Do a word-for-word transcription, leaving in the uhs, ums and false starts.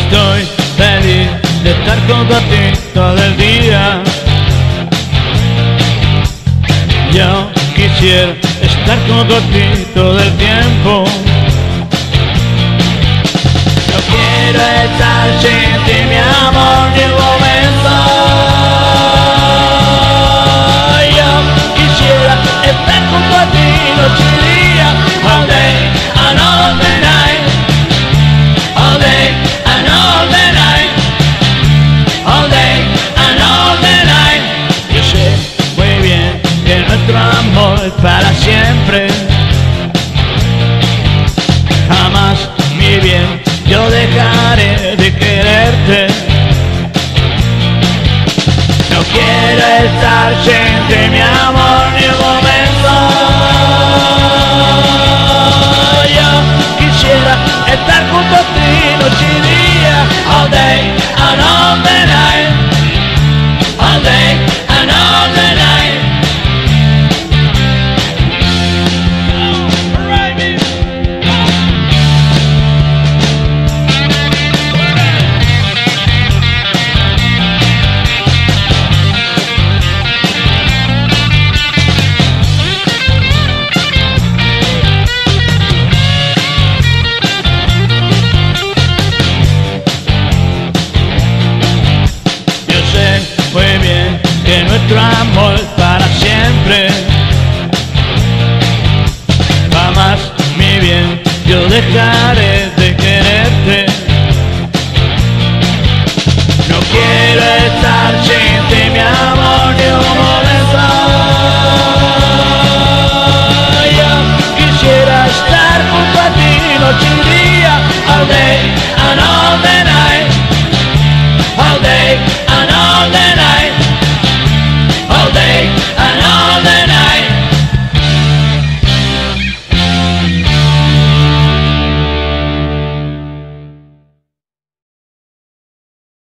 Estoy feliz de estar junto a ti todo el día. Yo quisiera estar junto a ti todo el tiempo. No quiero estar sin ti, mi amor, ni un momento. Yo quisiera estar junto a ti noche y día, all day and all the night, all day and all the night, all day and all the night. Yo sé muy bien que nuestro amor es para siempre. Jamás, mi bien, yo dejaré de quererte. No quiero estar sin ti, mi amor, ni un momento. Yo quisiera estar junto a ti noche y día, all day and all the night, all day and all the night. Muy bien que nuestro amor para siempre. Jamás, mi bien, yo dejaré